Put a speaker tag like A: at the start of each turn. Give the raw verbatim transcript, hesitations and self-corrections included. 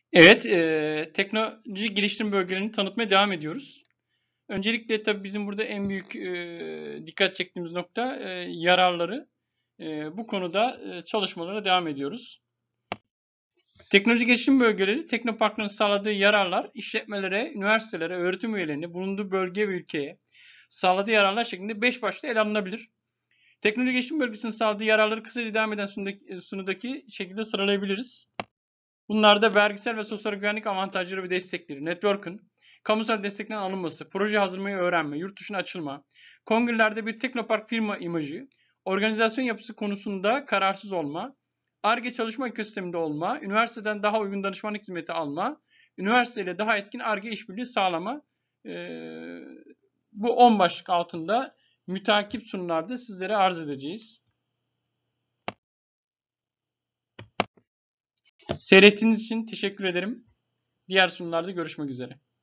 A: Evet, eee, teknoloji geliştirme bölgelerini tanıtmaya devam ediyoruz. Öncelikle tabii bizim burada en büyük eee, dikkat çektiğimiz nokta eee, yararları. Eee, bu konuda eee, çalışmalara devam ediyoruz. Teknoloji gelişim bölgeleri, teknoparkların sağladığı yararlar, işletmelere, üniversitelere, öğretim üyelerine, bulunduğu bölge ve ülkeye sağladığı yararlar şeklinde beş başlıkta ele alınabilir. Teknoloji gelişim bölgesinin sağladığı yararları kısaca devam eden sunudaki, sunudaki şekilde sıralayabiliriz. Bunlar da vergisel ve sosyal güvenlik avantajları ve destekleri, network'ın, kamusal desteklerin alınması, proje hazırlamayı öğrenme, yurt dışına açılma, kongrelerde bir teknopark firma imajı, organizasyon yapısı konusunda kararsız olma, Ar-Ge çalışma ekosisteminde olma, üniversiteden daha uygun danışmanlık hizmeti alma, üniversiteyle daha etkin Ar-Ge işbirliği sağlama. Ee, bu on başlık altında müteakip sunumlarda sizlere arz edeceğiz. Seyrettiğiniz için teşekkür ederim. Diğer sunumlarda görüşmek üzere.